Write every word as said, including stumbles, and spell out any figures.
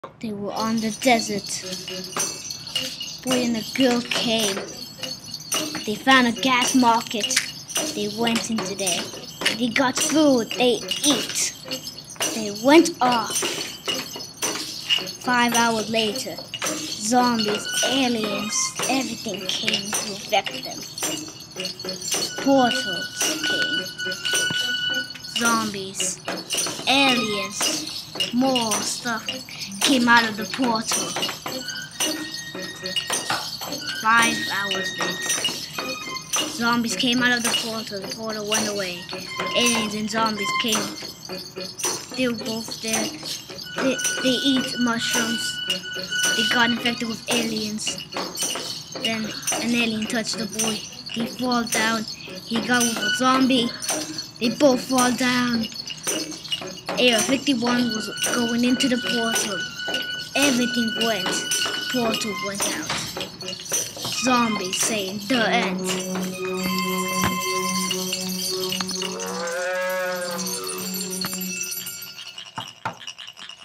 They were on the desert. Boy and a girl came. They found a gas market. They went into there. They got food. They eat. They went off. Five hours later, zombies, aliens, everything came to affect them. Portals came. Zombies, aliens, more stuff came out of the portal. Five hours later, zombies came out of the portal. The portal went away. Aliens and zombies came. They were both there. They, they eat mushrooms. They got infected with aliens. Then an alien touched the boy. He fall down. He got with a zombie. They both fall down. Area fifty-one was going into the portal. Everything went. Portal went out. Zombies saying the end.